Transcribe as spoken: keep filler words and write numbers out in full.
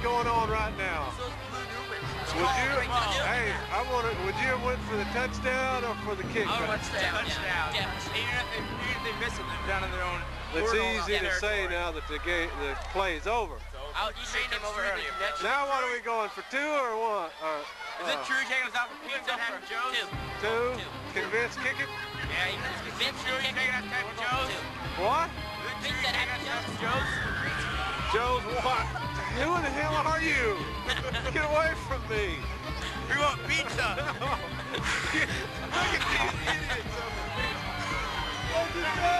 going on right now? Would you, hey, I want to, would you have went for the touchdown or for the kick? I would touchdown. Touchdown. Yeah. Even if they, even if they miss it, they're down in their own. It's easy to say now that the game, the play is over. Out, you should came over earlier. Now what are we going for, two or one? Or, Is it true taking us out for pizza for Joe's? Two. Two. Convince kick it? Yeah, you can convince Joe you're taking us out for Joe's. What? Vince said have Joe's. Joe's what? Who in the hell are you? Get away from me. We want pizza. Look at these idiots over there.